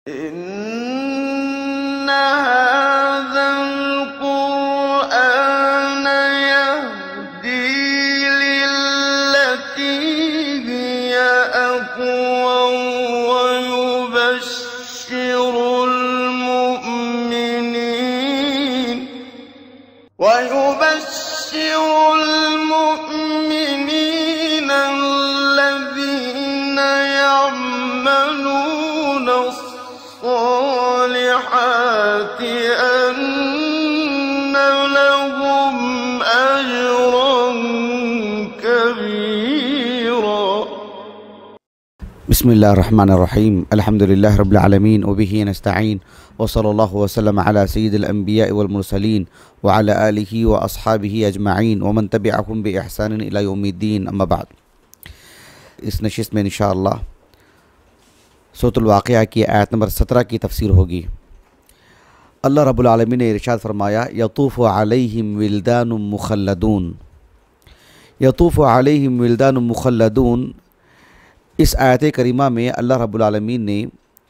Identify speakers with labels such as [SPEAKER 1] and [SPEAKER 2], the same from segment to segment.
[SPEAKER 1] إن هذا القرآن يهدي للتي هي أقوم ويبشر المؤمنين الذين يعملون الصالحات أن لهم أجرا كبيرا.
[SPEAKER 2] بسم الله الرحمن الرحيم. الحمد لله رب العالمين وبه نستعين وصلى الله وسلم على سيد الأنبياء والمرسلين وعلى آله وأصحابه أجمعين ومन तबिअहुम बिइहसान इला यौमिद्दीन। अम्मा बाद, इस नशिस्त में इंशाअल्लाह सूरतुल वाक़िआ की आयत नंबर 17 की तफसीर होगी। अल्लाह रब्बुल आलमीन ने इरशाद फरमाया, यतूफ़ु अलैहिम विल्दानुम मुख़ल्लदून। यतूफ़ु अलैहिम विल्दानुम मुख़ल्लदून, इस आयत करीमा में अल्लाह रब्बुल आलमीन ने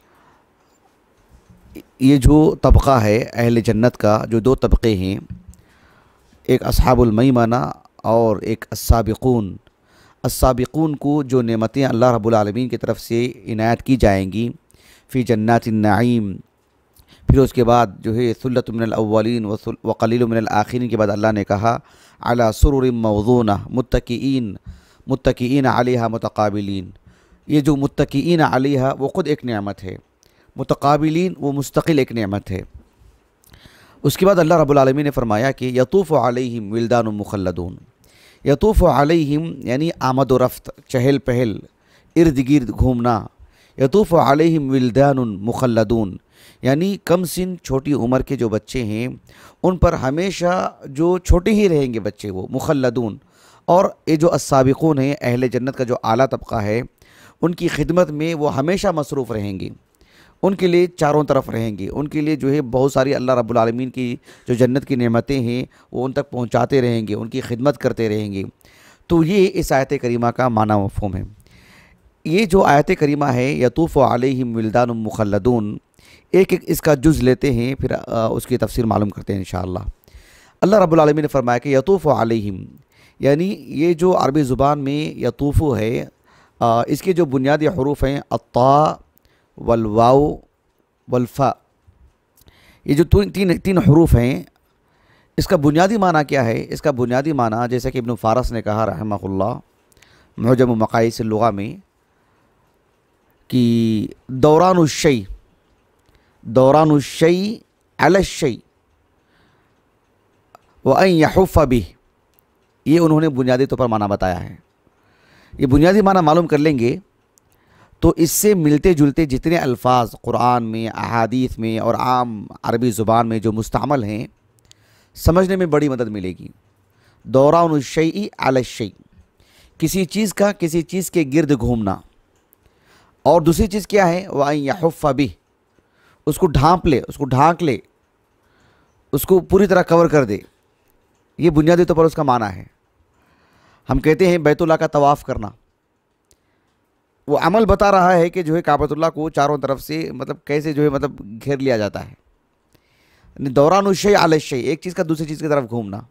[SPEAKER 2] ये जो तबक़ा है अहले जन्नत का, जो दो तबक़े हैं, एक अस्हाबुल मईमना और एक अस्साबिक़ून। अस्साबिक़ून को जो नेमतें अल्लाह रब्बुल आलमीन की तरफ से इनायत की जाएंगी फ़ी जन्नातिन नईम, फिर उसके बाद जो है सुल्लतुम मिनल अव्वलीन व क़लीलुम मिनल आखिरीन के बाद अल्लाह ने कहा अला सुरुरिम मौज़ूना मुत्तकीईन अलैहा मुतक़ाबिलीन। ये जो मुत्तकीईन अलैहा वो ख़ुद एक नेमत है, मुतक़ाबिलीन वो मुस्तक़िल एक नेमत है। उसके बाद अल्लाह रब्बुल आलमीन ने फरमाया कि यतूफ़ु अलैहिम विल्दानुम मुख़ल्लदून। यतूफ़ु अलैहिम यानी आमद व रफ्त, चहल पहल, इर्द गिर्द घूमना। यतूफ़ु अलैहिम विल्दानुन मुख़ल्लदून यानी कम सिन छोटी उम्र के जो बच्चे हैं उन पर हमेशा जो छोटे ही रहेंगे बच्चे, वो मुख़ल्लदून। और ये जो अस्साबिक़ून हैं, अहले जन्नत का जो आला तबक़ा है, उनकी खिदमत में वो हमेशा मसरूफ़ रहेंगे, उनके लिए चारों तरफ रहेंगे, उनके लिए जो है बहुत सारी अल्लाह रब्बुल आलमीन की जो जन्नत की नेमतें हैं वो उन तक पहुँचाते रहेंगे, उनकी खिदमत करते रहेंगे। तो ये इस आयत करीमा का माना मफ़हूम है। ये जो आयत करीमा है यतूफ़ु अलैहिम विल्दानुम मुख़ल्लदून, एक एक इसका जुज़ लेते हैं, फिर उसकी तफसीर मालूम करते हैं इंशाअल्लाह। अल्लाह रब्बुल आलमीन ने फरमाया कि यतूफ़ु अलैहिम यानी ये जो अरबी ज़ुबान में यतूफ़ु है, इसके जो बुनियादी हरूफ हैं अत्ता वल वाव वल फ़ा, ये जो तीन हरूफ हैं, इसका बुनियादी माना क्या है? इसका बुनियादी माना जैसे कि इब्न फ़ारस ने कहा रहमहुल्लाह मुअज्जम मक़ायिस लुग़ा में कि दौरानुश्शै अलश्शै व अन यहुफ़्फ़ बिह, ये उन्होंने बुनियादी तौर पर माना बताया है। ये बुनियादी माना मालूम कर लेंगे तो इससे मिलते जुलते जितने अल्फाज कुरान में, अहादीस में और आम अरबी ज़ुबान में जो मुस्तअमल हैं, समझने में बड़ी मदद मिलेगी। दौरानुश्शै अलश्शै, किसी चीज़ का किसी चीज़ के गिर्द घूमना, और दूसरी चीज़ क्या है? व अन यहुफ़्फ़ बिह, उसको ढांप ले, उसको ढांक ले, उसको पूरी तरह कवर कर दे। ये बुनियादी तौर पर उसका माना है। हम कहते हैं बैतुल्लाह का तवाफ़ करना, वो अमल बता रहा है कि जो है काबतुल्लाह को चारों तरफ से मतलब कैसे जो है मतलब घेर लिया जाता है। दौरानुश्शै अलश्शै, एक चीज़ का दूसरी चीज़ की तरफ घूमना।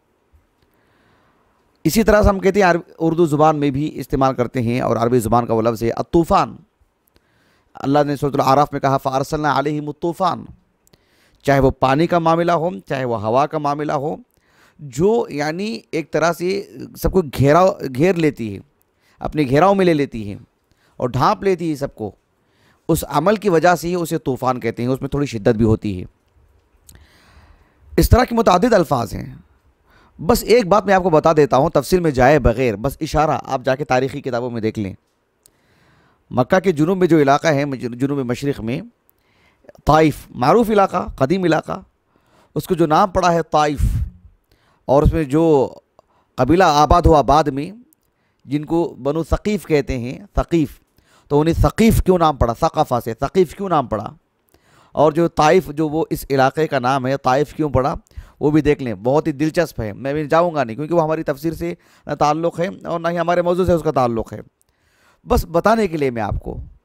[SPEAKER 2] इसी तरह से हम कहते हैं उर्दू ज़ुबान में भी इस्तेमाल करते हैं, और अरबी ज़ुबान का वो लफ्ज़ है अतूफ़ान। अल्लाह ने सूरह आराफ में कहा फ़अरसलना अलैहिम तूफ़ान, चाहे वो पानी का मामला हो, चाहे वो हवा का मामला हो, जो यानी एक तरह से सबको घेर लेती है, अपने घेराव में ले लेती है और ढांप लेती है सबको। उस अमल की वजह से ही उसे तूफ़ान कहते हैं, उसमें थोड़ी शिद्दत भी होती है। इस तरह के मुतअद्दिद अल्फाज हैं। बस एक बात मैं आपको बता देता हूँ तफसील में जाए बग़ैर, बस इशारा, आप जाके तारीख़ी किताबों में देख लें। मक्का के जुनूब में जो इलाका है, जुनूब मशरिक़ में ताइफ़, मारूफ़ इलाका, कदीम इलाका, उसको जो नाम पड़ा है ताइफ़, और उसमें जो कबीला आबाद हुआ बाद में, जिनको बनु सक़ीफ़ कहते हैं, सक़ीफ़, तो उन्हें सक़ीफ़ क्यों नाम पड़ा? सक़फ़ा से सक़ीफ़ क्यों नाम पड़ा? और जो ताइफ़, जो वो इस इलाके का नाम है, ताइफ़ क्यों पड़ा, वो भी देख लें। बहुत ही दिलचस्प है। मैं भी जाऊँगा नहीं, क्योंकि वो हमारी तफसीर से न ताल्लुक़ है और ना ही हमारे मौजू से उसका ताल्लुक़ है। बस बताने के लिए मैं आपको,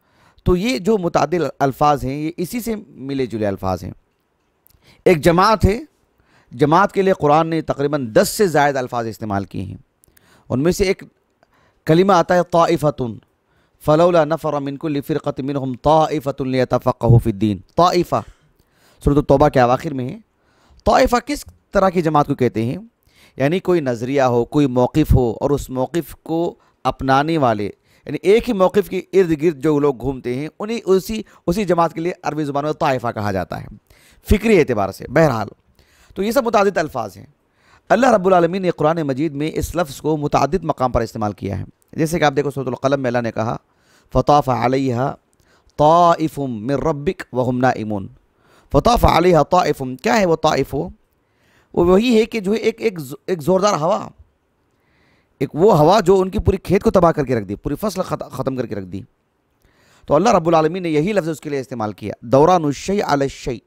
[SPEAKER 2] तो ये जो मुतादिल अल्फाज हैं ये इसी से मिले जुले अल्फाज हैं। एक जमात है, जमात के लिए कुरान ने तकरीबन 10 से ज़ायद अल्फाज इस्तेमाल किए हैं। उनमें से एक कलिमा आता है ताइफ़तुन, फ़लौला नफ़र मिन कुल्लि फ़िरक़तिन मिनहुम ताइफ़तुन लियतफ़क़्क़हू फ़िद्दीन। ताइफ़ा सूरत तौबा के आखिर में है। ताइफ़ा किस तरह की जमात को कहते हैं? यानी कोई नज़रिया हो, कोई मौक़िफ़ हो और उस मौक़िफ़ को अपनाने वाले, यानी एक ही मौक़िफ़ के इर्द गिर्द जो लोग घूमते हैं उन्हीं उसी जमात के लिए अरबी ज़ुबान में ताइफ़ा कहा जाता है फ़िक्री एतबार से। बहरहाल तो ये सब मुतादिद अल्फाज हैं। अल्लाह रब्बुल आलमीन ने कुरान मजीद में इस लफ्ज़ को मुतादिद मकाम पर इस्तेमाल किया है। जैसे कि आप देखो सूरतुल क़लम में अल्लाह ने कहा फ़ताफ़ अलैहा ताइफ़ुम मिर रब्बिक वहुम नाइमून। फ़ताफ़ अलैहा ताइफ़ुम, क्या है वो ताइफ़? वो वही है कि जो एक ज़ोरदार हवा, एक वो हवा जो उनकी पूरी खेत को तबाह करके रख दी, पूरी फसल ख़त्म करके रख दी। तो अल्लाह रब्बुल आलमीन ने यही लफ्ज़ उसके लिए इस्तेमाल किया, दौरानुश्शै अलश्शै।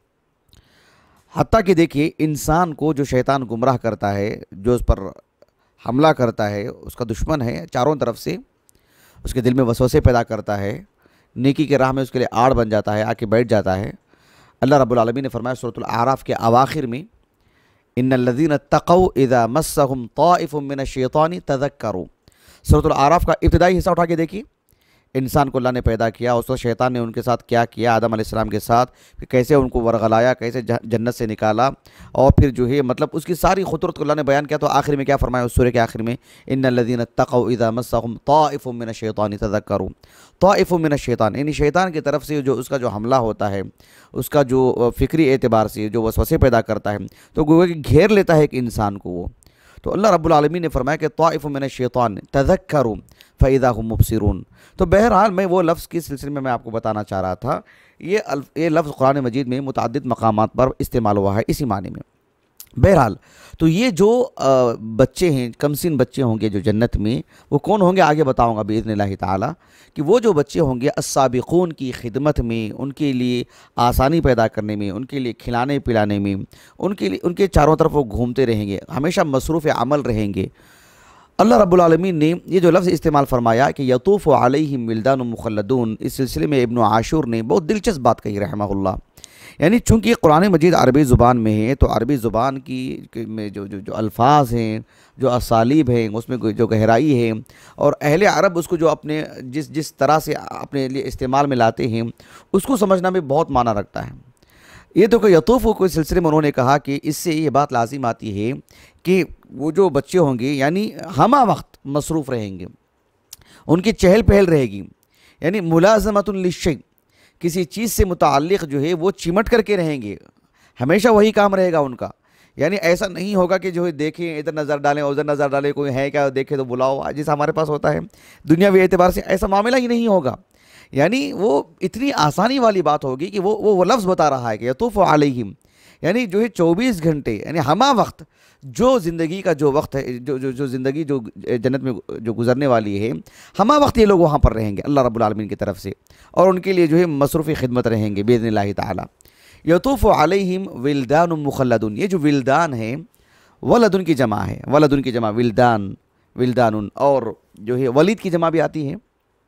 [SPEAKER 2] हत्ता कि देखिए इंसान को जो शैतान गुमराह करता है, जो उस पर हमला करता है, उसका दुश्मन है, चारों तरफ से उसके दिल में वसवसे पैदा करता है, नेकी के राह में उसके लिए आड़ बन जाता है, आके बैठ जाता है। अल्लाह रब्बुल आलमीन ने फरमाया सूरतुल आराफ के अवाखिर में, इन्नल्लज़ीना तक़ौ इज़ा मस्सहुम ताइफ़ुम मिनश्शैतानि तज़क्करू। सूरतुल आराफ का इब्तिदाई हिस्सा उठा के देखिए, इंसान को अल्लाह ने पैदा किया, उस वक्त शैतान ने उनके साथ क्या किया, आदम अलैहिस्सलाम के साथ, फिर कैसे उनको वरगलाया, कैसे जन्नत से निकाला, और फिर जो है मतलब उसकी सारी खुतरत को अल्लाह ने बयान किया। तो आखिर में क्या फरमाया उस सूरह के आखिर में, इन्नल्लज़ीना तक़ौ इज़ा मस्सहुम ताइफ़ुम मिनश्शैतानि तज़क्करू। ताइफ़ुम मिनश्शैतान यानी शैतान की तरफ से जो उसका जो हमला होता है, उसका जो फ़िक्री एतबार से जो वसवसे पैदा करता है, तो गोया कि घेर लेता है एक इंसान को वो। तो अल्लाह रब्बुल आलमीन ने फरमाया कि ताइफ़ुम मिनश्शैतान तज़क्करू फ़इज़ा हुम मुबसिरून। तो बहरहाल मैं वो लफ्ज़ के सिलसिले में मैं आपको बताना चाह रहा था, ये लफ्ज़ कुरान मजीद में मुतअद्दिद मकामात पर इस्तेमाल हुआ है इसी माने में। बहरहाल तो ये जो बच्चे हैं, कमसिन बच्चे होंगे जो जन्नत में, वो कौन होंगे आगे बताऊंगा बिइज़्निल्लाहि ताला, कि वो जो बच्चे होंगे अस्साबिक़ून की खिदमत में, उनके लिए आसानी पैदा करने में, उनके लिए खिलाने पिलाने में, उनके लिए उनके चारों तरफ वो घूमते रहेंगे, हमेशा मसरूफ़ अमल रहेंगे। अल्लाह रब्बुल आलमीन ने ये जो लफ्ज़ इस्तेमाल फरमाया कि यतूफ़ु अलैहिम विल्दानुम मुख़ल्लदून, इस सिलसिले में इब्न आशूर ने बहुत दिलचस्प बात कही रहमहुल्लाह। यानी चूँकि कुरान मजीद अरबी ज़ुबान में है, तो अरबी ज़ुबान की में जो अल्फाज हैं, जो असालीब हैं, उसमें जो गहराई है, और अहले अरब उसको जो अपने जिस तरह से अपने लिए इस्तेमाल में लाते हैं, उसको समझना भी बहुत माना रखता है। ये तो कि यतूफ़ को इस सिलसिले में उन्होंने कहा कि इससे ये बात लाजिम आती है कि वो जो बच्चे होंगे यानी हमा वक्त मसरूफ़ रहेंगे, उनकी चहल पहल रहेगी, यानी मुलाज़मतुन लिश्शै, किसी चीज़ से मुताल्लिक़ जो है वो चिमट करके रहेंगे, हमेशा वही काम रहेगा उनका। यानी ऐसा नहीं होगा कि जो है देखें इधर नज़र डालें उधर नज़र डालें, कोई है क्या देखे तो बुलाओ, जैसा हमारे पास होता है दुनियावी एतबार से, ऐसा मामला ही नहीं होगा। यानी वो इतनी आसानी वाली बात होगी कि वो लफ्ज़ बता रहा है कि यतूफ़ु अलैहिम, यानी जो है 24 घंटे, यानी हमा वक्त जो ज़िंदगी का जो वक्त है, जो ज़िंदगी जो जन्नत में जो गुजरने वाली है, हमा वक्त ये लोग वहाँ पर रहेंगे अल्लाह रब्बुल आलमीन की तरफ से, और उनके लिए जो है मसरूफ़ी खिदमत रहेंगे बिइज़्निल्लाहि ताला। यतूफ़ु अलैहिम विल्दानुम मुख़ल्लदून, ये जो विल्दान है वलदुन की जमा है, वलदुन की जमा विल्दान, विल्दानुन, और जो है वलीद की जमा भी आती है।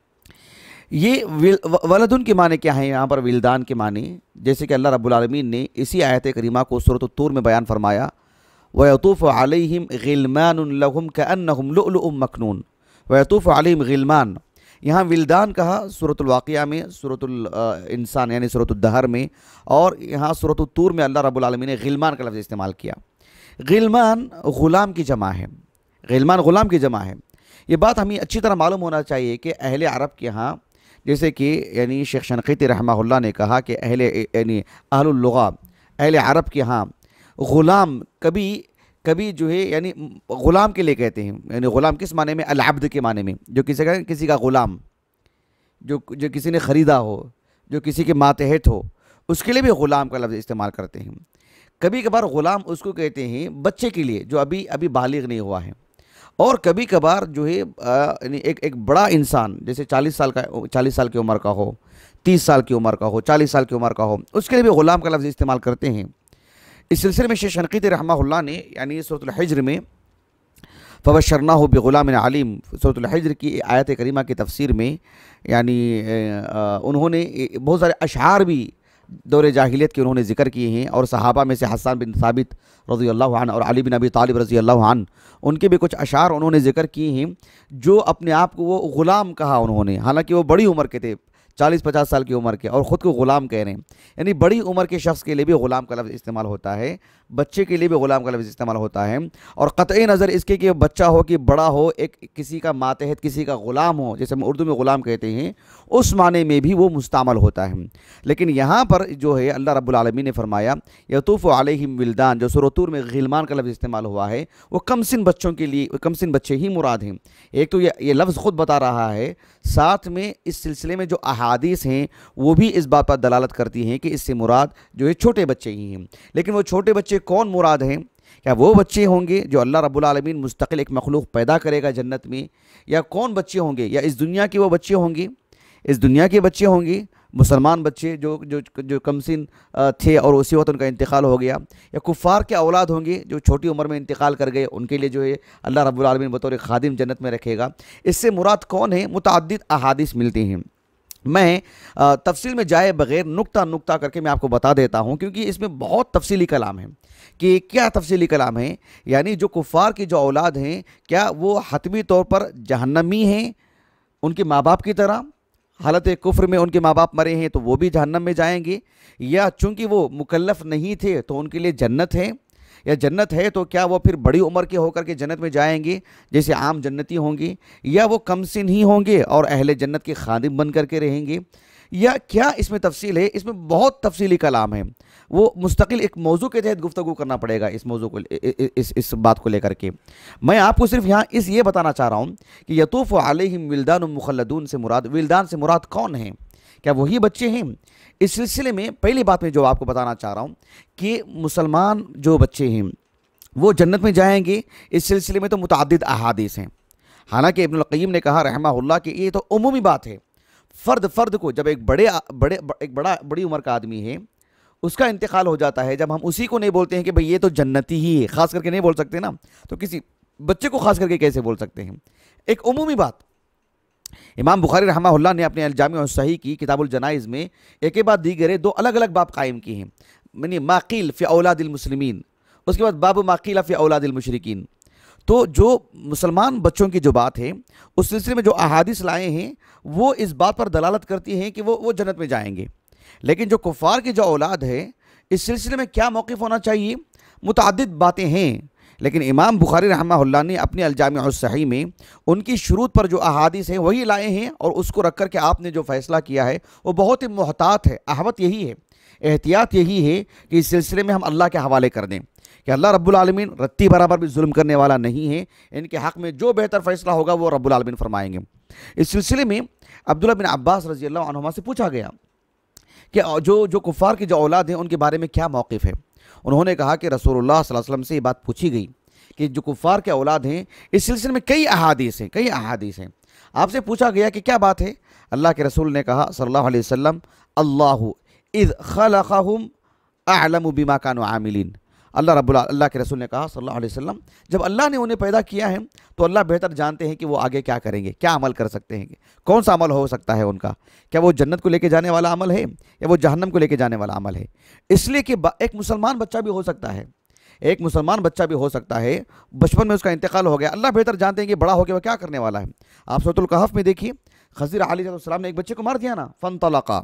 [SPEAKER 2] ये वलदुन के माने क्या है यहाँ पर, विल्दान के माने, जैसे कि अल्लाह रब्बुल आलमीन ने इसी आयत करीमा को सूरत तूर में बयान फरमाया, वयतूफ़ु अलैहिम गिलमानुन लहुम कअन्नहुम लुअलुउम मकनून। वयतूफ़ु अलैहिम गिलमान, यहाँ विल्दान कहा सूरतुल वाक़िया में, सूरतुल इंसान यानी सूरतुल दहर में, और यहाँ सूरतुल तूर में अल्लाह रब्बुल आलमीन ने गिलमान का लफ्ज़ इस्तेमाल किया। गिलमान ग़ुलाम की जमा है, गिलमान ग़ुलाम की जमा है। ये बात हमें अच्छी तरह मालूम होना चाहिए कि अहले अरब के यहाँ, जैसे कि यानी शेख शनक़ीती रहमहुल्लाह ने कहा कि यानी अहलुल लुग़ा, अहले अरब के यहाँ ग़ुलाम कभी जो है यानी ग़ुलाम के लिए कहते हैं, यानी ग़ुलाम किस माने में, अल-अब्द के माने में, जो किसी का ग़ुलाम, जो किसी ने ख़रीदा हो, जो किसी के मातहत हो, उसके लिए भी ग़ुलाम का लफ्ज़ इस्तेमाल करते हैं। कभी कभार ग़ुलाम उसको कहते हैं बच्चे के लिए जो अभी बालिग़ नहीं हुआ है, और कभी कभार जो है यानी एक बड़ा इंसान जैसे 40 साल की उम्र का हो, 30 साल की उम्र का हो, 40 साल की उम्र का हो, उसके लिए भी ग़ुलाम का लफ्ज़ इस्तेमाल करते हैं। इस सिलसिले में शेख शनक़ीती रहमहुल्लाह ने यानी सूरतुल हिज्र में फ़बशरनाहु बिग़ुलामिन अलीम। सूरतुल हिज्र की आयत करीमा की तफसीर में यानी उन्होंने बहुत सारे अशआर भी दौर जाहिलियत के उन्होंने ज़िक्र किए हैं, और सहाबा में से हसन बिन साबित रज़ी अल्लाहु अन्हु और अली बिन अबी तालिब रज़ी अल्लाहु अन्हु, उनके भी कुछ अशार उन्होंने ज़िक्र किए हैं जो अपने आप को वो ग़ुलाम कहा उन्होंने, हालांकि वो बड़ी उम्र के थे, 40-50 साल की उम्र के, और ख़ुद को ग़ुलाम कह रहे हैं। यानी बड़ी उम्र के शख्स के लिए भी ग़ुलाम का लफ्ज़ इस्तेमाल होता है, बच्चे के लिए भी ग़ुलाम का लफ्ज़ इस्तेमाल होता है। और क़तई नज़र इसके कि बच्चा हो कि बड़ा हो, एक किसी का मातहत किसी का ग़ुलाम हो, जैसे हम उर्दू में ग़ुलाम कहते हैं, उस माने में भी वो मुस्तामल होता है। लेकिन यहाँ पर जो है अल्लाह रब्बुल आलमीन ने फरमाया यतूफ़ु अलैहिम विल्दान, जो सूरह तूर में ग़िलमान का लफ्ज़ इस्तेमाल हुआ है वो कमसिन बच्चों के लिए, कमसिन बच्चे ही मुराद हैं। एक तो ये लफ्ज़ ख़ुद बता रहा है, साथ में इस सिलसिले में जो अहादीस हैं वो भी इस बात पर दलालत करती हैं कि इससे मुराद जो है छोटे बच्चे ही हैं। लेकिन वो छोटे बच्चे कौन मुराद हैं? क्या वो बच्चे होंगे जो अल्लाह रब्बुल आलमीन मुस्तकिल एक मखलूक पैदा करेगा जन्नत में, या कौन बच्चे होंगे? या इस दुनिया के वो बच्चे होंगे, इस दुनिया के बच्चे होंगे मुसलमान बच्चे जो जो जो कमसिन थे और उसी वक्त उनका इंतकाल हो गया, या कुफ़ार के औलाद होंगे जो छोटी उम्र में इंतकाल कर गए, उनके लिए जो है अल्लाह रब्बुल आलमीन बतौर खादिम जन्नत में रखेगा। इससे मुराद कौन है? मुतअद्दिद अहादीस मिलती हैं। मैं तफसील में जाए बग़ैर नुक्ता नुक्ता करके मैं आपको बता देता हूँ, क्योंकि इसमें बहुत तफसीली कलाम है। कि क्या तफसीली कलाम है? यानी जो कुफ़ार की जो औलाद हैं, क्या वो हतमी तौर पर जहन्नमी हैं उनके माँ बाप की तरह, हालत कुफ्र में उनके माँ बाप मरे हैं तो वो भी जहन्नम में जाएंगे, या चूँकि वो मुकल्लफ़ नहीं थे तो उनके लिए जन्नत है, या जन्नत है तो क्या वो फिर बड़ी उम्र के होकर के जन्नत में जाएंगे जैसे आम जन्नती होंगे, या वो कमसिन ही होंगे और अहले जन्नत के खादिम बन करके रहेंगे, या क्या इसमें तफसील है? इसमें बहुत तफसीली कलाम है, वो मुस्तकिल एक मौजू के तहत गुफ्तगू करना पड़ेगा इस मौजू को, इस बात को लेकर के। मैं आपको सिर्फ यहाँ ये बताना चाह रहा हूँ कि यतूफ़ु अलैहिम विल्दान मुखल्लदून से मुराद, विल्दान से मुराद कौन है? क्या वही बच्चे हैं? इस सिलसिले में पहली बात मैं जो आपको बताना चाह रहा हूँ कि मुसलमान जो बच्चे हैं वो जन्नत में जाएंगे, इस सिलसिले में तो मुतअद्दिद अहादीस हैं। हालांकि इब्नुल क़य्यिम ने कहा रहमहुल्लाह कि ये तो उमूमी बात है, फ़र्द को जब एक बड़ी उम्र का आदमी है उसका इंतकाल हो जाता है, जब हम उसी को नहीं बोलते हैं कि भाई ये तो जन्नती ही है, ख़ास करके नहीं बोल सकते ना, तो किसी बच्चे को ख़ास करके कैसे बोल सकते हैं? एक उमूमी बात। इमाम बुखारी रहमहुल्लाह ने अपने अल-जामी सही की किताबुल जनाइज़ में एक के बाद दीगरे दो अलग अलग बाब कायम किए हैं, यानी माक़ील फ़ी औलादिल मुस्लिमीन, उसके बाद बाब माक़ील फ़ी औलादिल मुशरिकीन। तो जो मुसलमान बच्चों की जो बात है उस सिलसिले में जो अहादीस लाए हैं वो इस बात पर दलालत करती हैं कि वो जन्नत में जाएंगे। लेकिन जो कुफ़ार की जो औलाद है इस सिलसिले में क्या मौक़िफ़ होना चाहिए? मुतअद्दिद बातें हैं, लेकिन इमाम बुखारी रहमहुल्लाह ने अपने अल-जामी सही में उनकी शुरूत पर जो अहादीस हैं वही लाए हैं, और उसको रख कर के आपने जो फ़ैसला किया है वो बहुत ही मुहतात है। अहवत यही है, एहतियात यही है कि इस सिलसिले में हम अल्लाह के हवाले कर दें कि अल्लाह रब्बुल आलमीन रत्ती बराबर भी जुल्म करने वाला नहीं है, इनके हक़ में जो बेहतर फ़ैसला होगा वो रब्बुल आलमीन फरमाएंगे। इस सिलसिले में अब्दुल्लाह बिन अब्बास रज़ी अल्लाह अन्हुमा से पूछा गया कि जो कुफ़ार की जो औलाद हैं उनके बारे में क्या मौक़िफ़ है? उन्होंने कहा कि रसूलुल्लाह सल्लल्लाहु अलैहि वसल्लम से ये बात पूछी गई कि जो कुफ़ार के औलाद हैं इस सिलसिले में कई अहादीस हैं। आपसे पूछा गया कि क्या बात है? अल्लाह के रसूल ने कहा सल्लल्लाहु अलैहि वसल्लम अल्लाहु इज़ खलक़हुम अअलमु बिमा कानू आमिलीन। अल्लाह के रसूल ने कहा सल्लल्लाहु अलैहि वसल्लम, जब अल्लाह ने उन्हें पैदा किया है तो अल्लाह बेहतर जानते हैं कि वो आगे क्या करेंगे, क्या अमल कर सकते हैं, कौन सा अमल हो सकता है उनका, क्या वो जन्नत को लेके जाने वाला अमल है या वो जहन्नम को लेके जाने वाला अमल है। इसलिए कि एक मुसलमान बच्चा भी हो सकता है, एक मुसलमान बच्चा भी हो सकता है, बचपन में उसका इंतकाल हो गया, अल्लाह बेहतर जानते हैं कि बड़ा होकर वह क्या करने वाला है। आप सूरतुल कहफ में देखिए, खज़िर अलैहिस्सलाम ने एक बच्चे को मार दिया ना, फ़न्तलक़ा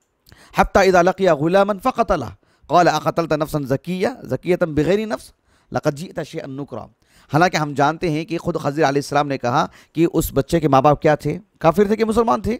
[SPEAKER 2] हत्ता इज़ा लक़िया ग़ुलामन फ़क़तलह क़ाल अक़तलत नफ़्सन ज़कियतन बिग़ैरि नफ़्स लक़द जिअत शैअन नुकरा। हालांकि हम जानते हैं कि खुद खज़िर अलैहिस्सलाम ने कहा कि उस बच्चे के माँ बाप क्या थे? काफिर थे कि मुसलमान थे?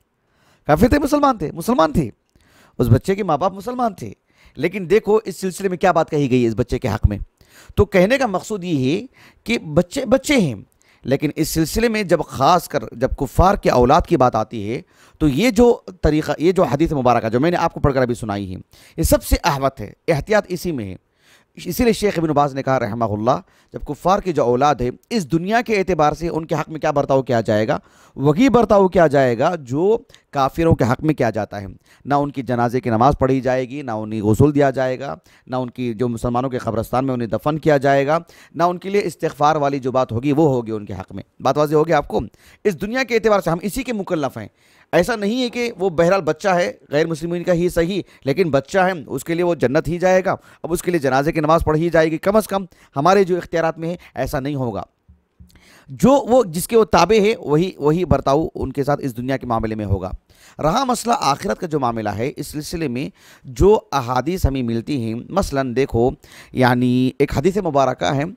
[SPEAKER 2] काफिर थे, मुसलमान थे। उस बच्चे के माँ बाप मुसलमान थे। लेकिन देखो इस सिलसिले में क्या बात कही गई है इस बच्चे के हक़ में। तो कहने का मकसूद ये है कि बच्चे हैं, लेकिन इस सिलसिले में जब ख़ास कर जब कुफ़ार के औलाद की बात आती है तो ये जो तरीक़ा, ये जो हदीस मुबारक जो मैंने आपको पढ़कर अभी सुनाई है, ये सबसे अहवत है, एहतियात इसी में है। इसीलिए शेख इब्न बाज़ ने कहा रहमहुल्लाह, जब कुफ़ार की जो औलाद है इस दुनिया के एतबार से उनके हक़ में क्या बर्ताव किया जाएगा, वही बर्ताव किया जाएगा जो काफिरों के हक़ में किया जाता है। ना उनकी जनाजे की नमाज़ पढ़ी जाएगी, ना उन्हें गुस्ल दिया जाएगा, ना उनकी जो मुसलमानों के कब्रस्तान में उन्हें दफन किया जाएगा, ना उनके लिए इस्तिग़फ़ार वाली जो बात होगी वो होगी उनके हक़ में। बात वाज़ेह होगी आपको। इस दुनिया के एतबार से हम इसी के मुकल्लफ़ हैं। ऐसा नहीं है कि वो बहरहाल बच्चा है, गैर मुस्लिमीन का ही सही, लेकिन बच्चा है, उसके लिए वो जन्नत ही जाएगा, अब उसके लिए जनाजे की नमाज़ पढ़ी जाएगी। कम अज़ कम हमारे जो इख्तियारात में है ऐसा नहीं होगा। जो वो जिसके वो ताबे है वही बर्ताव उनके साथ इस दुनिया के मामले में होगा। रहा मसला आखिरत का जो मामला है, इस सिलसिले में जो अहादीस हमें मिलती हैं, मसलन देखो, यानी एक हदीस मुबारका है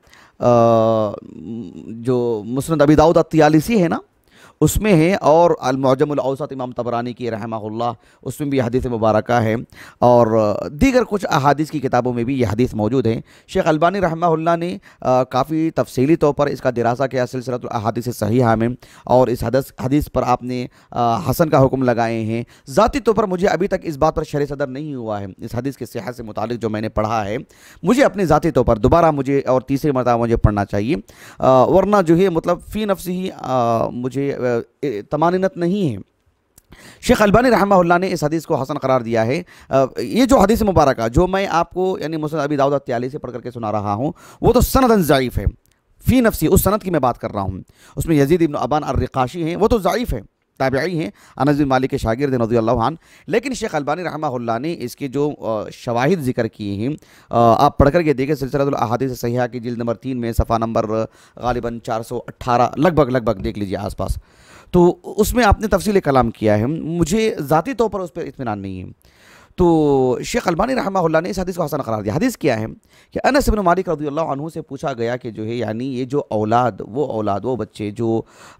[SPEAKER 2] जो मुस्नद अबी दाऊद अत्तियालिसी है ना, उसमें है, और अल-मुअजमुल औसत इमाम तबरानी की रहमहुल्लाह, उसमें भी हदीस मुबारका है, और दीगर कुछ अहादीस की किताबों में भी यह हदीस मौजूद है। शेख अलबानी रहमहुल्लाह ने काफ़ी तफसीली तौर पर इसका दिरासा किया सिलसिलतुल अहादीस सहीहा में, और इस हदीस पर आपने हसन का हुक्म लगाए हैं। ज़ाती तौर पर मुझे अभी तक इस बात पर शरह सदर नहीं हुआ है, इस हदीस की सेहत से मुतालिक जो मैंने पढ़ा है, मुझे अपने ज़ाती तौर पर दोबारा मुझे और तीसरी मरतबा मुझे पढ़ना चाहिए, वरना जो है मतलब फ़ी नफ्सी ही मुझे तमानिनत नहीं है। शेख अलबानी रहमहुल्लाह ने इस हदीस को हसन करार दिया है। ये जो हदीस मुबारका जो मैं आपको यानी मुस्नद अबी दाऊद अत्तियालिसी से पढ़ करके सुना रहा हूँ, वो तो सनदन ज़ईफ़ है, फ़ी नफ्सी उस सनद की मैं बात कर रहा हूँ। उसमें यजीद इब्न अबान अर्रिक़ाशी हैं, वो तो ज़ईफ़ है, ताबिई हैं, अनस बिन मालिक के शागिर्द रज़ियल्लाहु अन्हु। लेकिन शेख अलबानी रहमहुल्लाह ने इसके जो शवाहिद ज़िक्र किए हैं, आप पढ़ कर के देखें, सिलसिलतुल अहादीस सहीहा की जिल्द नंबर 3 में सफ़ा नंबर गालिबन 418 लगभग देख लीजिए आसपास, तो उसमें आपने तफसील कलाम किया है। मुझे ज़ाती तौर पर उस पर इत्मीनान नहीं है। तो शेख अलबानी रहमहुल्लाह ने इस हदीस को हसन करार दिया। हदीस क्या है कि अनस इब्न मालिक रज़ियल्लाहु अन्हु से पूछा गया कि जो है यानी ये जो औलाद वो बच्चे जो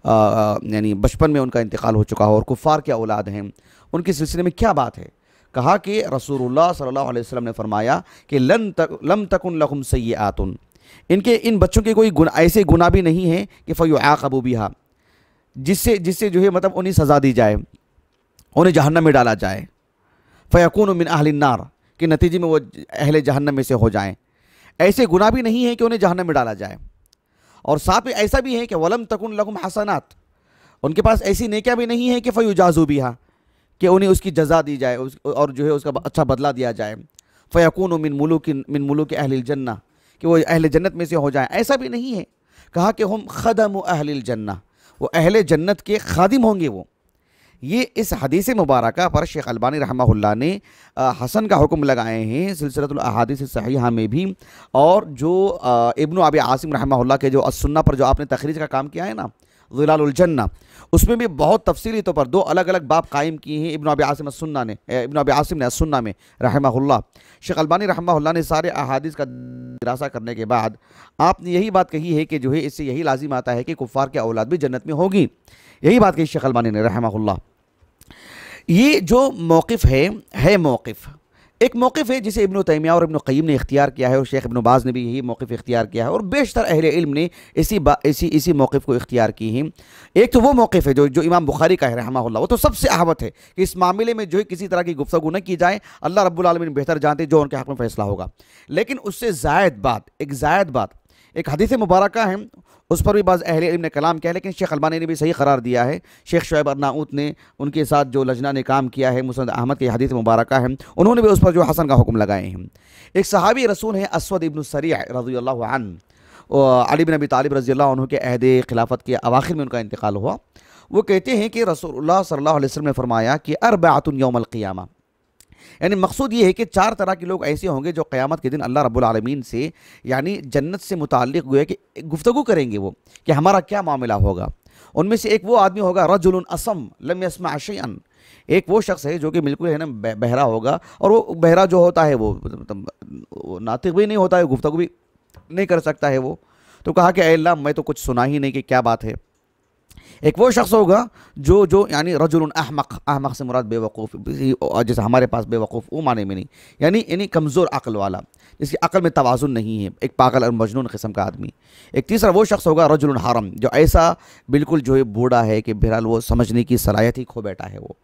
[SPEAKER 2] यानी बचपन में उनका इंतकाल हो चुका हो और कुफ़ार के औलाद हैं, उनके सिलसिले में क्या बात है। कहा कि रसूलुल्लाह सल्लल्लाहु अलैहि वसल्लम ने फरमाया कि लम तकुन लहुम सय्यिआतुन, इनके इन बच्चों के कोई ऐसे गुनाह भी नहीं है कि फ़युआक़बू बिहा, जिससे जो है मतलब उन्हें सज़ा दी जाए, उन्हें जहन्नम में डाला जाए, फ़यकूनु मिन अहलिन नार, कि नतीजे में वो अहले जहन्नम में से हो जाएं। ऐसे गुनाह भी नहीं है कि उन्हें जहन्नम में डाला जाए। और साथ में ऐसा भी है कि वलम तकुन लहुम हसनात, उनके पास ऐसी नेकियां भी नहीं है कि फ़युजाज़ू बिहा, कि उन्हें उसकी जज़ा दी जाए और जो है उसका अच्छा बदला दिया जाए। फ़यकूनु मिन मुलूकी अहलिल जन्ना, कि वो अहले जन्नत में से हो जाएं, ऐसा भी नहीं है। कहा कि हम खदमु अहलिल जन्ना, वो अहले जन्नत के खादिम होंगे वो। ये इस हदीस मुबारका पर शेख अलबानी रहमहुल्लाह ने हसन का हुक्म लगाए हैं सिलसिलतुल अहादीस सहीहा में भी, और जो इब्न अबी आसिम रहमहुल्लाह के जो अस्सुन्ना पर जो आपने तखरीज का काम किया है ना, ज़िलालुल जन्ना, उसमें भी बहुत तफसीली तौर पर 2 अलग अलग बाब कायम किए हैं इब्न अबी आसिम ने अस्सुन्ना में रहमहुल्लाह। शेख अलबानी रहमहुल्लाह ने सारे अहादीस का दिरासा करने के बाद आपने यही बात कही है कि जो है इससे यही लाजिम आता है कि कुफ़ार के औलाद भी जन्नत में होगी। यही बात कही शेख अलबानी ने रहमहुल्लाह। ये जो मौक़िफ़ है मौक़िफ़, एक मौक़िफ़ है जिसे इब्न तैमिया और इब्न क़य्यिम ने इख्तियार किया है, और शेख इब्न बाज़ ने भी यही मौक़िफ़ इख्तियार किया है, और बेशतर अहले इल्म ने इसी मौक़िफ़ को इख्तियार की है। एक तो वो मौक़िफ़ है जो इमाम बुखारी का है रहमहुल्लाह, वो तो सबसे अहमत है कि इस मामले में जो है किसी तरह की गुफ्तगू न की जाए, अल्लाह रब्बुल आलमीन बेहतर जानते जो उनके हक़ में फ़ैसला होगा। लेकिन उससे ज़ायद बात एक हदीस मुबारका है, उस पर भी बाज़ अहले इल्म ने कलाम किया है, लेकिन शेख अलबानी ने भी सही करार दिया है। शेख शुएब अर्नाऊत ने, उनके साथ जो लजना ने काम किया है, मुस्नद अहमद की हदीस मुबारका है, उन्होंने भी उस पर जो हसन का हुक्म लगाए हैं। एक सहाबी रसूल हैं अस्वद इब्न सरी' रज़ियल्लाहु अन्हु, अली बिन अबी तालिब रज़ियल्लाहु अन्हु के अहद खिलाफत के अवाखिर में उनका इंतकाल हुआ। वो कहते हैं कि रसूलुल्लाह सल्लल्लाहु अलैहि वसल्लम ने फरमाया कि अर्बअतुन यौमल क़ियामा, यानी मकसूद ये है कि 4 तरह के लोग ऐसे होंगे जो क़यामत के दिन अल्लाह रब्बुल आलमीन से यानी जन्नत से मुताल्लिक़ हुए कि गुफ्तगू करेंगे वो कि हमारा क्या मामला होगा। उनमें से एक वो आदमी होगा रजुलुन असम लम यस्मा शैअन, एक वो शख्स है जो कि बिल्कुल है ना बहरा होगा, और वो बहरा जो होता है वो नातिक़ भी नहीं होता है, गुफ्तगू भी नहीं कर सकता है वो। तो कहा कि ऐ अल्लाह मैं तो कुछ सुना ही नहीं कि क्या बात है। एक वो शख्स होगा जो यानी रजुलन अहमक से मुराद बेवकूफ़, जैसे हमारे पास बेवकूफ़ वो माने में नहीं, यानी कमज़ोर अक़ल वाला, जिसकी अक़ल में तवाज़ुन नहीं है, एक पागल और मजनून किस्म का आदमी। एक तीसरा वो शख्स होगा रजुलन हरम, जो ऐसा बिल्कुल जो है बूढ़ा है कि बहरहाल वो समझने की सलाहियत ही खो बैठा है वो।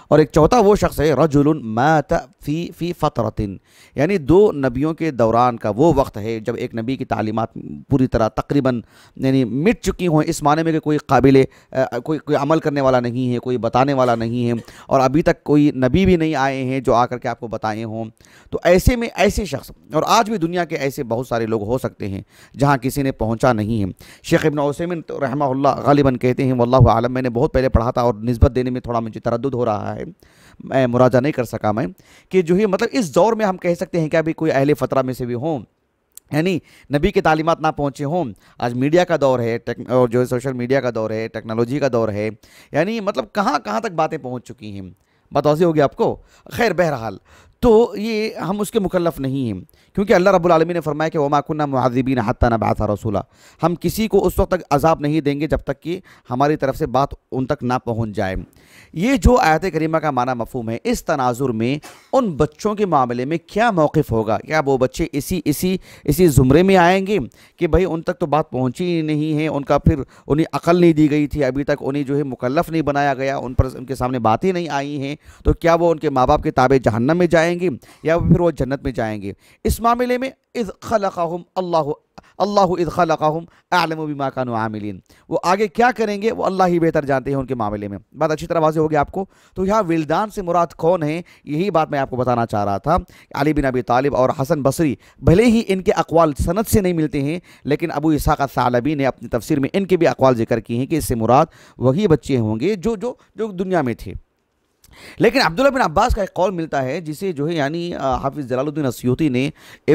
[SPEAKER 2] और एक चौथा वो शख्स है रजुलुन मात फ़ी फ़तरतिन, यानी दो नबियों के दौरान का वो वक्त है जब एक नबी की तालीमात पूरी तरह तकरीबन यानी मिट चुकी हों, इस माने में कि कोई काबिल कोई अमल करने वाला नहीं है, कोई बताने वाला नहीं है, और अभी तक कोई नबी भी नहीं आए हैं जो आकर के आपको बताए हों। तो ऐसे में ऐसे शख्स, और आज भी दुनिया के ऐसे बहुत सारे लोग हो सकते हैं जहाँ किसी ने पहुँचा नहीं है। शेख इब्न उसैमीन रहमहुल्लाह गालिबन कहते हैं, वल्लाहु आलम, मैंने बहुत पहले पढ़ा था और निस्बत देने में थोड़ा मुझे तरद्दुद हो रहा है, मैं मुराजा नहीं कर सका मैं, कि जो है मतलब इस दौर में हम कह सकते हैं कि अभी कोई अहले फ़तरा में से भी हों, यानी नबी की तालीमात ना पहुँचे हों। आज मीडिया का दौर है, और जो है सोशल मीडिया का दौर है, टेक्नोलॉजी का दौर है, यानी मतलब कहाँ कहाँ तक बातें पहुँच चुकी हैं, बात वाज़ेह होगी आपको। खैर बहरहाल, तो ये हम उसके मुकल्लफ़ नहीं हैं, क्योंकि अल्लाह रब्बुल आलमीन ने फरमाया कि वमा कुन्ना मुअज़्ज़िबीन हत्ता नबअसा रसूला, हम किसी को उस वक्त तक अज़ाब नहीं देंगे जब तक कि हमारी तरफ से बात उन तक ना पहुंच जाए। ये जो आयत करीमा का माना मफ़हूम है, इस तनाजुर में उन बच्चों के मामले में क्या मौक़िफ़ होगा? क्या वो बच्चे इसी ज़ुमरे में आएंगे कि भाई उन तक तो बात पहुंची ही नहीं है, उनका फिर उन्हें अक़ल नहीं दी गई थी, अभी तक उन्हें जो है मुकल्लफ़ नहीं बनाया गया, उन पर उनके सामने बातें नहीं आई हैं, तो क्या वो उनके माँ बाप के ताबे जहन्नम में जाएंगे या फिर वो जन्नत में जाएंगे? इस मामले में इज़ खलक़हुम अल्लाहु इज़ खलक़हुम अअलमु बिमा कानू आमिलीन, वो आगे क्या करेंगे वो अल्लाह ही बेहतर जानते हैं उनके मामले में। बात अच्छी तरह वाज़ेह हो गई आपको। तो यहाँ विल्दान से मुराद कौन है, यही बात मैं आपको बताना चाह रहा था। अली बिन अबी तालिब और हसन बसरी, भले ही इनके अक़वाल सनद से नहीं मिलते हैं, लेकिन अबू इसहाक़ अस-सालबी ने अपनी तफसीर में इनके भी अक़वाल ज़िक्र किए हैं कि इससे मुराद वही बच्चे होंगे जो जो जो दुनिया में थे। लेकिन अब्दुल्ला बिन अब्बास का एक कौल मिलता है जिसे जो है यानी हाफिज़ जलालुद्दीन अस्यूती ने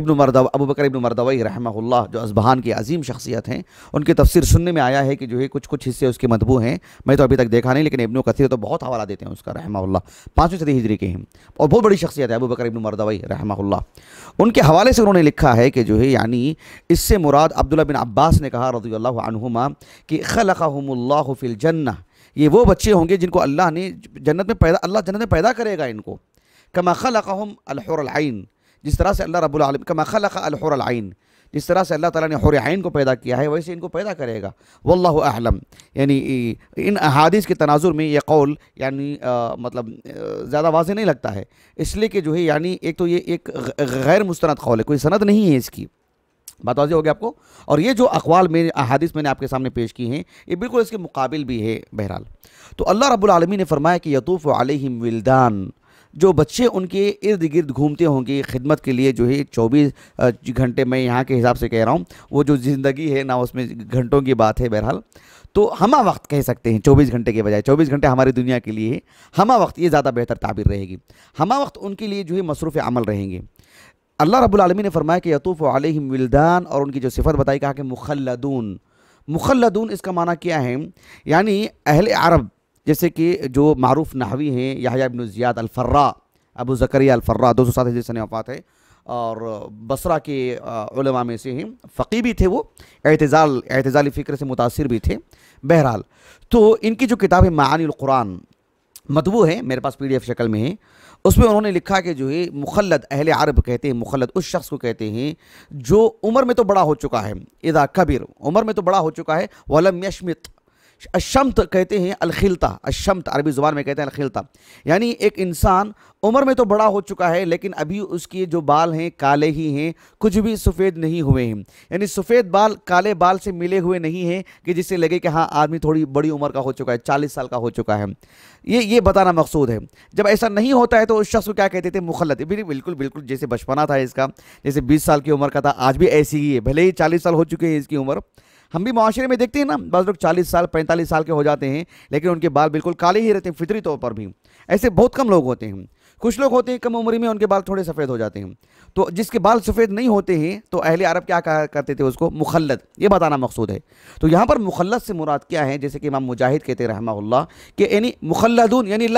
[SPEAKER 2] अबू बकर इब्न मरदवई रहमहुल्लाह, जो असबहान की अजीम शख्सियत हैं, उनकी तफसीर सुनने में आया है कि जो है कुछ कुछ हिस्से उसके मतबू हैं। मैं तो अभी तक देखा नहीं, लेकिन इब्न कसीर तो बहुत हवाला देते हैं उसका रहमहुल्लाह, 5वीं सदी हिजरी के हैं और बहुत बड़ी शख्सियत है अबू बकर इब्न मरदवई रहमहुल्लाह। उनके हवाले से उन्होंने लिखा है कि जो है यानी इससे मुराद अब्दुल्ला बिन अब्बास ने कहा रज़ियल्लाहु अन्हुमा कि खलक़हुमुल्लाहु फिल जन्नह, ये वो बच्चे होंगे जिनको अल्लाह ने जन्नत में पैदा करेगा इनको। कमा खलक़हुम अल-हुरुल ऐन, जिस तरह से अल्लाह रब्बुल आलमीन कमा खलक़ अल-हुरुल ऐन, जिस तरह से अल्लाह ताला ने हुर ऐन को पैदा किया है वैसे इनको पैदा करेगा। वल्लाहु अअलम, यानी इन अहादीस के तनाजुर में ये कौल यानी मतलब ज़्यादा वाज़ेह नहीं लगता है, इसलिए कि जो है यानी एक तो ये एक गैर मुस्तनद कौल है, कोई सनद नहीं है इसकी। बात वाज़ेह हो गया आपको। और ये जो अक़वाल में अहादीस मैंने आपके सामने पेश की हैं, ये बिल्कुल इसके मुकाबिल भी है। बहरहाल, तो अल्लाह रब्बुल आलमीन ने फरमाया कि यतूफ़ु अलैहिम विल्दान, जो बच्चे उनके इर्द गिर्द घूमते होंगे खिदमत के लिए, जो है 24 घंटे, मैं यहाँ के हिसाब से कह रहा हूँ, वो जो ज़िंदगी है ना उसमें घंटों की बात है। बहरहाल, तो हमा वक्त कह सकते हैं 24 घंटे के बजाय, 24 घंटे हमारी दुनिया के लिए है, हमा वक्त ये ज़्यादा बेहतर ताबीर रहेगी। हमा वक्त उनके लिए जो है मसरूफ़ अमल रहेंगे। अल्लाह रब्बुल आलमीन ने फरमाया कि यतूफ़ु अलैहिम विल्दान, और उनकी जो सिफ़त बताई, कहा कि मुखल्लदून। मुखल्लदून इसका माना क्या है, यानी अहले अरब, जैसे कि जो मारूफ नहवी हैं यहया इब्न ज़ियाद अल-फ़र्रा, अबू ज़करिया अल-फ़र्रा 207 हिजरी सने वफ़ात है, और बसरा के उलमा में से हैं, फ़क़ीह भी थे वो, एतज़ाली फ़िक्र से मुतासिर भी थे। बहरहाल, तो इनकी जो किताब है माआनिल कुरान मतबू है, मेरे पास PDF शक्ल में है, उसमें उन्होंने लिखा कि जो है मुखल्लद अहले अरब कहते हैं, मुखल्लद उस शख्स को कहते हैं जो उम्र में तो बड़ा हो चुका है, इदा कबीर, उम्र में तो बड़ा हो चुका है, वलम यशमित, अशमत कहते हैं अलखिलता, अशमत अरबी ज़ुबान में कहते हैं अलखिलता, यानी एक इंसान उम्र में तो बड़ा हो चुका है लेकिन अभी उसके जो बाल हैं काले ही हैं, कुछ भी सफ़ेद नहीं हुए हैं, यानी सफ़ेद बाल काले बाल से मिले हुए नहीं हैं कि जिससे लगे कि हाँ आदमी थोड़ी बड़ी उम्र का हो चुका है, 40 साल का हो चुका है। ये बताना मकसूद है। जब ऐसा नहीं होता है तो उस शख्स को क्या कहते थे, मुखल्लद। बिल्कुल बिल्कुल जैसे बचपना था इसका, जैसे 20 साल की उम्र का था, आज भी ऐसी ही है, भले ही 40 साल हो चुके हैं इसकी उम्र। हम भी माशरे में देखते हैं ना, बाज़ लोग 40 साल 45 साल के हो जाते हैं लेकिन उनके बाल बिल्कुल काले ही रहते हैं, फितरी तौर पर भी ऐसे बहुत कम लोग होते हैं। कुछ लोग होते हैं कम उम्र में उनके बाल थोड़े सफ़ेद हो जाते हैं, तो जिसके बाल सफ़ेद नहीं होते हैं तो अहले अरब क्या कहा करते थे उसको, मुखल्लद। ये बताना मकसूद है। तो यहाँ पर मुखल्लद से मुराद क्या है, जैसे कि इमाम मुजाहिद कहते हैं रहमहुल्लाह कि यानी मुखल्लदून यानी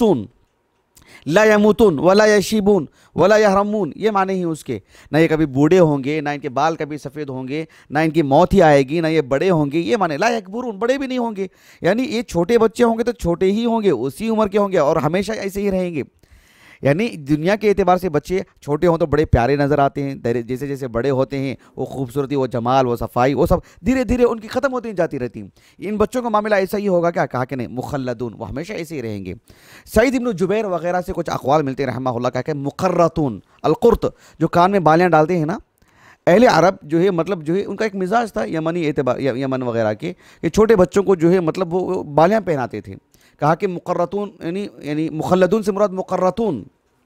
[SPEAKER 2] ला यमूतून वला यशीबून वला यहरमून, ये माने ही उसके, ना ये कभी बूढ़े होंगे, ना इनके बाल कभी सफ़ेद होंगे, ना इनकी मौत ही आएगी, ना ये बड़े होंगे, ये माने। ला यकबुरून, बड़े भी नहीं होंगे, यानी ये छोटे बच्चे होंगे तो छोटे ही होंगे, उसी उम्र के होंगे और हमेशा ऐसे ही रहेंगे। यानी दुनिया के एतबार से बच्चे छोटे हों तो बड़े प्यारे नज़र आते हैं, जैसे जैसे बड़े होते हैं वो खूबसूरती, वो जमाल, वो सफाई, वो सब धीरे धीरे उनकी ख़त्म होती जाती रहती हैं। इन बच्चों का मामला ऐसा ही होगा क्या? कहा कि नहीं, मुखल्लदून, वो हमेशा ऐसे ही रहेंगे। सईद इब्न जुबैर वगैरह से कुछ अक़वाल मिलते हैं रहमहुल्लाह, कहा कि मुक़र्रतून, अलक़ुर्त जो कान में बालियाँ डालते हैं ना, अहले अरब जो है मतलब जो है उनका एक मिजाज था यमनी एतबार, यमन वगैरह के, कि छोटे बच्चों को जो है मतलब वो बालियाँ पहनाते थे। कहा कि मुक़र्रतून यानी मुखल्लदून से मुराद मुक़र्रतून।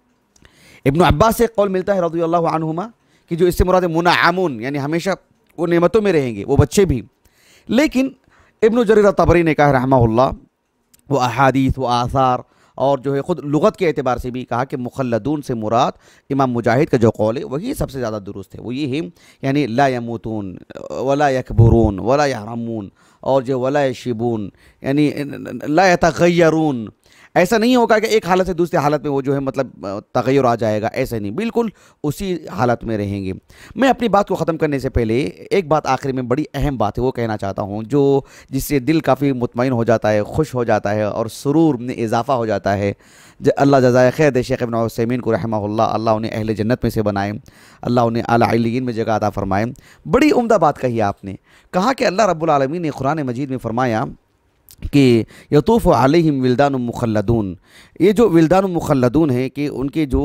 [SPEAKER 2] इब्न अब्बास से कौल मिलता है रज़ियल्लाहु अन्हुमा कि जो इससे मुराद मुनअमुन, यानी हमेशा वो नेमतों में रहेंगे वो बच्चे भी। लेकिन इब्न जरीर तबरी ने कहा रहमहुल्लाह, वो अहादीस, वो आसार और जो है ख़ुद लुगत के एतबार से भी कहा कि मुखल्लदून से मुराद इमाम मुजाहिद का जो कौल है वही सबसे ज़्यादा दुरुस्त है। वो ये है यानी ला यमूतून वला यकबरून वला यहरमून, और जो वला यशिबून यानी ला यतगय्यरून। ऐसा नहीं होगा कि एक हालत से दूसरी हालत में वो जो है मतलब तगय्युर आ जाएगा, ऐसा नहीं, बिल्कुल उसी हालत में रहेंगे। मैं अपनी बात को ख़त्म करने से पहले एक बात आखिर में बड़ी अहम बात है वो कहना चाहता हूँ, जो जिससे दिल काफ़ी मुतमईन हो जाता है, खुश हो जाता है और सुरूर में इजाफ़ा हो जाता है। अल्लाह जज़ाए खैर दे शेख इब्न उसैमीन को रहमहुल्लाह, अल्लाह उन्हें अहले जन्नत में से बनाए, अल्लाह उन्हें आला इल्लियीन में जगह अता फरमाए। बड़ी उम्दा बात कही आपने, कहा कि अल्लाह रब्बुल आलमीन ने कुरान मजीद में फरमाया कि यतूफ़ु अलैहिम विल्दानुम मुखल्लदून। ये जो विल्दानुम मुखल्लदून है कि उनके जो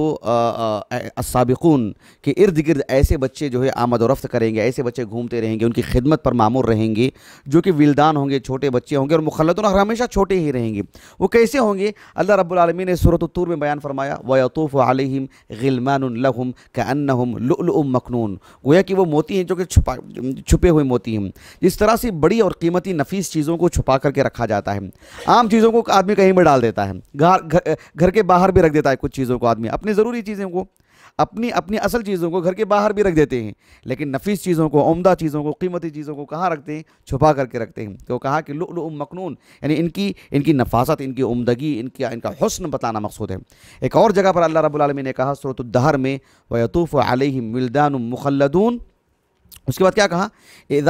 [SPEAKER 2] अस्साबिकून के इर्द गिर्द ऐसे बच्चे जो है आमद और रफ्त करेंगे, ऐसे बच्चे घूमते रहेंगे, उनकी खिदमत पर मामूर रहेंगे, जो कि विल्दान होंगे, छोटे बच्चे होंगे, और मुखल्लदून हमेशा छोटे ही रहेंगे। वो कैसे होंगे? अल्लाह रब्बुल आलमीन ने सूरत अत-तूर में बयान फरमाया, व यतूफ़ु अलैहिम गिलमानुन लहुम कअन्नहुम लुअलुउम मकनून। गोया कि वो मोती हैं जो कि छुपे हुए मोती हैं। जिस तरह से बड़ी और कीमती नफीस चीज़ों को छुपा करके रखा जाता है, आम चीज़ों को आदमी कहीं भी डाल देता है, घर के बाहर भी रख देता है, कुछ चीज़ों को आदमी अपनी ज़रूरी चीज़ों को, अपनी असल चीज़ों को घर के बाहर भी रख देते हैं, लेकिन नफीस चीज़ों को, उम्दा चीज़ों को, कीमती चीज़ों को कहाँ रखते हैं? छुपा करके रखते हैं। तो कहा कि लुअलुउम मकनून, यानी इनकी नफासत, इनकी उम्दगी, इनका हुस्न बताना मकसूद है। एक और जगह पर अल्लाह रब्बुल आलमीन ने कहा सूरत अद-दहर में, व यतूफ़ु अलैहिम विल्दानुम मुखल्लदून। उसके बाद क्या कहा?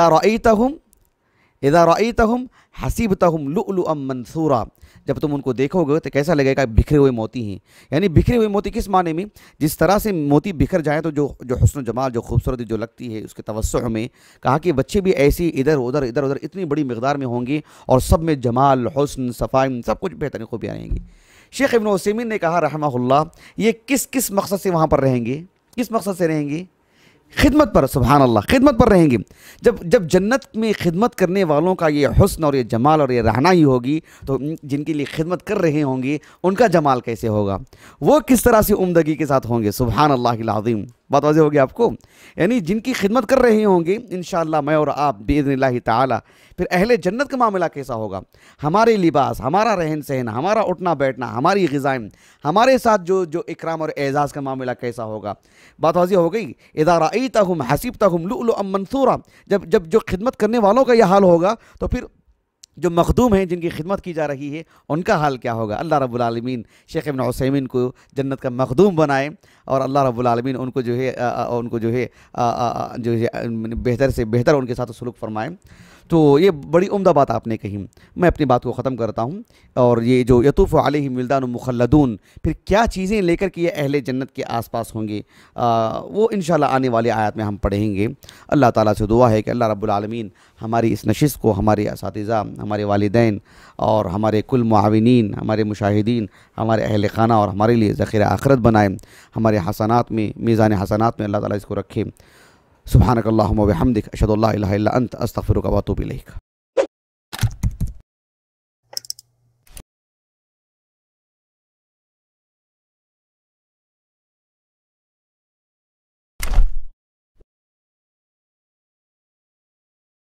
[SPEAKER 2] इज़ा रअयतहुम हसीबतहुम लुअलुअम मंसूरा। जब तुम उनको देखोगे तो कैसा लगेगा? बिखरे हुए मोती हैं। यानी बिखरे हुए मोती किस माने में? जिस तरह से मोती बिखर जाए तो जो हुस्न जमाल, जो खूबसूरती जो लगती है उसके तवस्सुअ में, कहा कि बच्चे भी ऐसी इधर उधर इतनी बड़ी मिक़दार में होंगे और सब में जमाल, हुस्न, सफ़ाई, सब कुछ बेहतरीन खूबियाँ आएंगी। शेख इब्न उसैमीन ने कहा रहमहुल्लाह, ये किस मकसद से वहाँ पर रहेंगे? किस मकसद से रहेंगे? खिदमत पर, सुभान अल्लाह, खिदमत पर रहेंगे। जब जन्नत में खिदमत करने वालों का ये हुस्न और ये जमाल और ये रहनाई होगी, तो जिनके लिए खिदमत कर रहे होंगे उनका जमाल कैसे होगा, वो किस तरह से उम्दगी के साथ होंगे। सुभान अल्लाहिल अज़ीम। बात वाज़ेह होगी आपको? यानी जिनकी खिदमत कर रहे होंगे इंशाअल्लाह मैं और आप बिइज़्निल्लाहि ताला, फिर अहले जन्नत का मामला कैसा होगा? हमारे लिबास, हमारा रहन सहन, हमारा उठना बैठना, हमारी ग़िज़ाएँ, हमारे साथ जो इकराम और एज़ाज़ का मामला कैसा होगा? बात वाज़ेह हो गई। इज़ा रअयतहुम हसीबतहुम लुअलुअम मंसूरा। जब जो खिदमत करने वालों का यह हाल होगा, तो फिर जो मखदूम हैं, जिनकी खिदमत की जा रही है, उनका हाल क्या होगा? अल्लाह रब्बुल आलमीन शेख इब्न उसैमीन को जन्नत का मखदूम बनाए और अल्लाह रब्बुल आलमीन उनको जो है बेहतर से बेहतर उनके साथ सलूक फरमाए। तो ये बड़ी उम्दा बात आपने कही। मैं अपनी बात को ख़त्म करता हूँ। और ये जो यतूफ़ु अलैहिम विल्दानुम मुखल्लदून, फिर क्या चीज़ें लेकर के ये अहले जन्नत के आसपास होंगे, वो इंशाअल्लाह आने वाली आयत में हम पढ़ेंगे। अल्लाह ताला से दुआ है कि अल्लाह रब्बुल आलमीन हमारी इस नशिस्त को हमारे असातिज़ा, हमारे वालिदैन और हमारे कुल मुआविनीन, हमारे मुशाहिदीन, हमारे अहल खाना और हमारे लिए ज़ख़ीरा आखिरत बनाए, हमारे हसनात में, मीज़ान हसनात में अल्लाह ताला इसको रखे। सुब्हानकल्लाहुम्मा व बिहम्दिक अशहदु अल्ला इलाहा इल्ला अंत अस्तग़फिरुका व अतूबु इलैक।